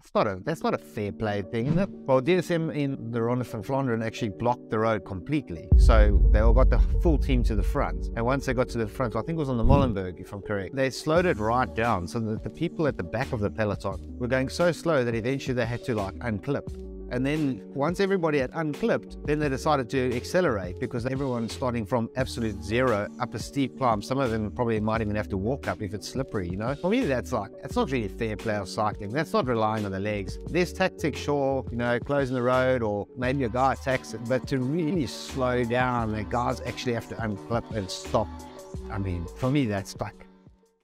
that's not a fair play thing, isn't it? Well, DSM in the Ronde van Vlaanderen actually blocked the road completely. So they all got the full team to the front. And once they got to the front, I think it was on the Molenberg, if I'm correct, they slowed it right down so that the people at the back of the peloton were going so slow that eventually they had to like unclip. And then once everybody had unclipped, then they decided to accelerate because everyone's starting from absolute zero up a steep climb. Some of them probably might even have to walk up if it's slippery, you know? For me, that's not really fair play of cycling. That's not relying on the legs. There's tactics, sure, you know, closing the road or maybe a guy attacks it, but to really slow down, the guys actually have to unclip and stop. I mean, for me, that's like